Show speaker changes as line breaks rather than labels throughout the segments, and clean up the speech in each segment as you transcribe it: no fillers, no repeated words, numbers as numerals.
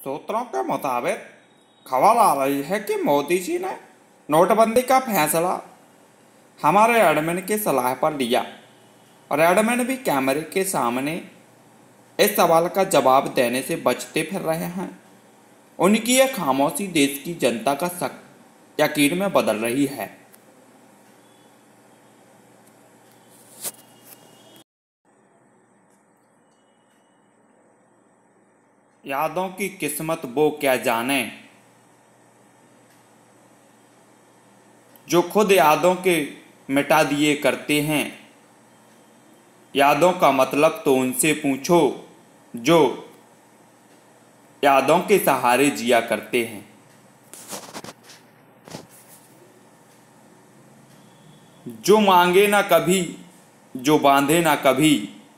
सूत्रों के मुताबिक खबर आ रही है कि मोदी जी ने नोटबंदी का फैसला हमारे एडमिन की सलाह पर लिया और एडमिन भी कैमरे के सामने इस सवाल का जवाब देने से बचते फिर रहे हैं। उनकी यह खामोशी देश की जनता का शक यकीन में बदल रही है। यादों की किस्मत वो क्या जाने, जो खुद यादों के मिटा दिए करते हैं। यादों का मतलब तो उनसे पूछो जो यादों के सहारे जिया करते हैं। जो मांगे ना कभी, जो बांधे ना कभी,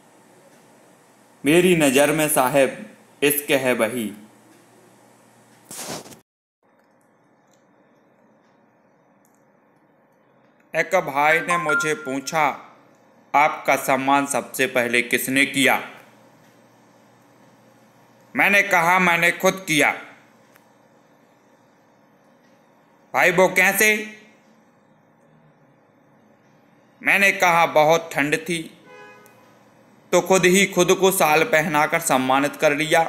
मेरी नज़र में साहब इश्क है वही। एक भाई ने मुझे पूछा, आपका सम्मान सबसे पहले किसने किया? मैंने कहा, मैंने खुद किया। भाई वो कैसे? मैंने कहा, बहुत ठंड थी तो खुद ही खुद को शाल पहनाकर सम्मानित कर लिया।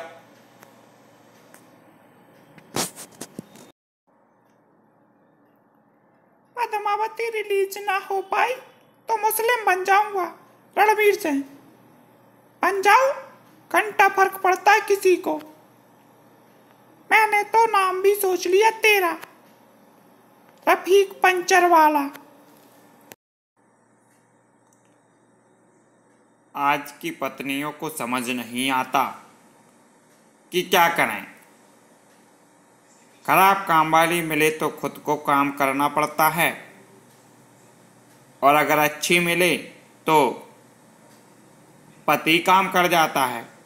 पद्मावती रिलीज ना हो पाई तो मुस्लिम बन जाऊंगा, रणवीर सिंह। बन जाऊं, घंटा फर्क पड़ता है किसी को। मैंने तो नाम भी सोच लिया तेरा, रफीक पंचर वाला।
आज की पत्नियों को समझ नहीं आता कि क्या करें। खराब काम वाली मिले तो खुद को काम करना पड़ता है, और अगर अच्छी मिले तो पति काम कर जाता है।